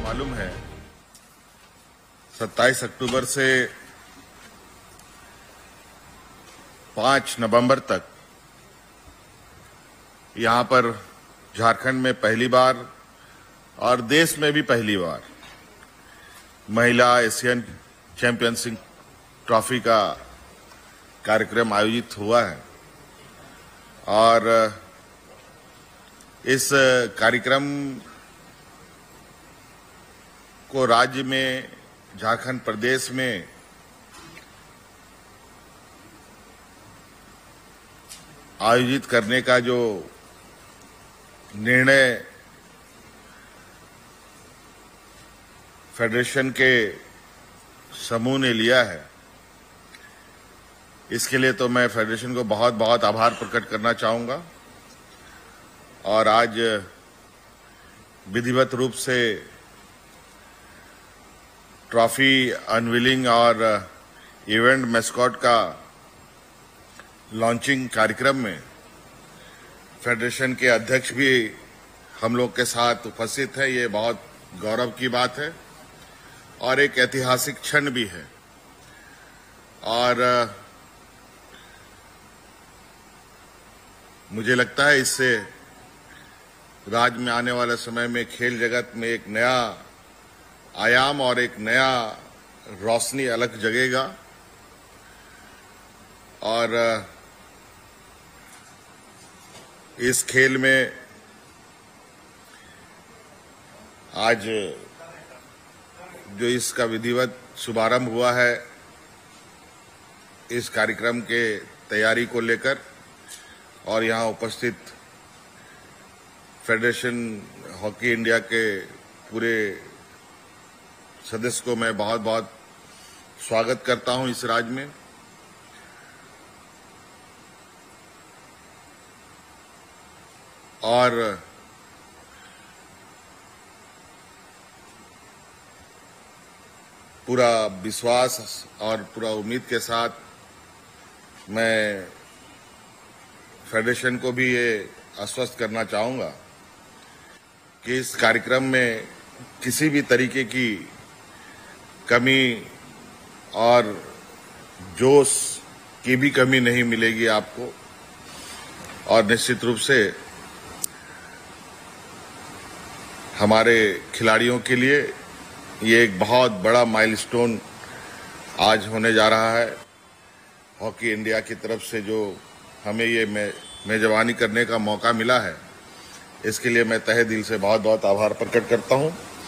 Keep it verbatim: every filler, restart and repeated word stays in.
मालूम है सत्ताईस अक्टूबर से पाँच नवंबर तक यहां पर झारखंड में पहली बार और देश में भी पहली बार महिला एशियन चैंपियनशिप ट्रॉफी का कार्यक्रम आयोजित हुआ है। और इस कार्यक्रम को राज्य में, झारखंड प्रदेश में आयोजित करने का जो निर्णय फेडरेशन के समूह ने लिया है, इसके लिए तो मैं फेडरेशन को बहुत बहुत आभार प्रकट करना चाहूंगा। और आज विधिवत रूप से ट्रॉफी अनवीलिंग और इवेंट मैस्कॉट का लॉन्चिंग कार्यक्रम में फेडरेशन के अध्यक्ष भी हम लोग के साथ उपस्थित हैं। ये बहुत गौरव की बात है और एक ऐतिहासिक क्षण भी है। और मुझे लगता है इससे राज्य में आने वाले समय में खेल जगत में एक नया आयाम और एक नया रोशनी अलग जगेगा। और इस खेल में आज जो इसका विधिवत शुभारंभ हुआ है, इस कार्यक्रम के तैयारी को लेकर, और यहाँ उपस्थित फेडरेशन हॉकी इंडिया के पूरे सदस्य को मैं बहुत बहुत स्वागत करता हूं इस राज्य में। और पूरा विश्वास और पूरा उम्मीद के साथ मैं फेडरेशन को भी ये आश्वस्त करना चाहूंगा कि इस कार्यक्रम में किसी भी तरीके की कमी और जोश की भी कमी नहीं मिलेगी आपको। और निश्चित रूप से हमारे खिलाड़ियों के लिए ये एक बहुत बड़ा माइलस्टोन आज होने जा रहा है। हॉकी इंडिया की तरफ से जो हमें ये मेजबानी करने का मौका मिला है, इसके लिए मैं तहे दिल से बहुत बहुत आभार प्रकट करता हूं।